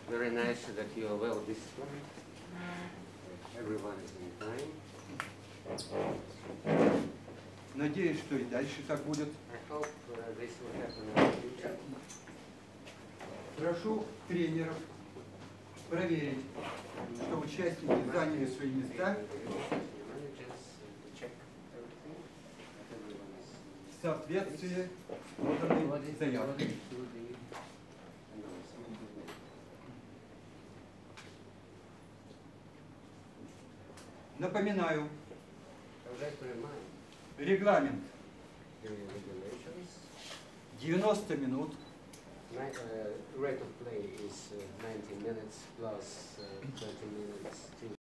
Very nice that you are well disciplined. Everyone is in time. Надеюсь, что и дальше так будет. I hope this will happen in the future. Прошу тренеров проверить, что участники заняли свои места в соответствии с поданной заявкой. Напоминаю, регламент 90 минут. Rate of play is 90 minutes plus 30 minutes.